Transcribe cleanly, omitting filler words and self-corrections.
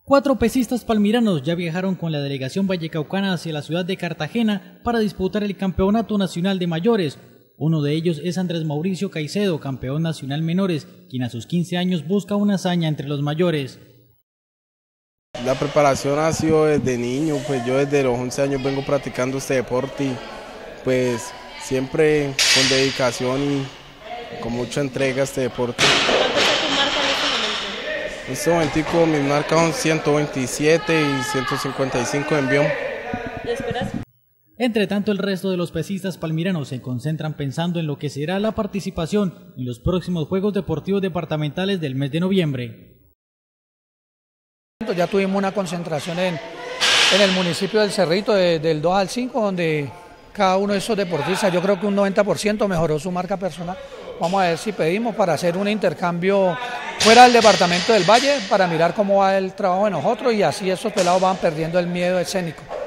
4 pesistas palmiranos ya viajaron con la delegación vallecaucana hacia la ciudad de Cartagena para disputar el Campeonato Nacional de Mayores. Uno de ellos es Andrés Mauricio Caicedo, campeón nacional menores, quien a sus 15 años busca una hazaña entre los mayores. La preparación ha sido desde niño, pues yo desde los 11 años vengo practicando este deporte y pues siempre con dedicación y con mucha entrega a este deporte. ¿Cuánto es tu marca en este momento? En este momentico mis marcas son 127 y 155 de envión. ¿Y esperas? Entre tanto, el resto de los pesistas palmiranos se concentran pensando en lo que será la participación en los próximos Juegos Deportivos Departamentales del mes de noviembre. Ya tuvimos una concentración en el municipio del Cerrito del 2 al 5, donde cada uno de esos deportistas, yo creo que un 90% mejoró su marca personal. Vamos a ver si pedimos para hacer un intercambio fuera del departamento del Valle, para mirar cómo va el trabajo de nosotros y así esos pelados van perdiendo el miedo escénico.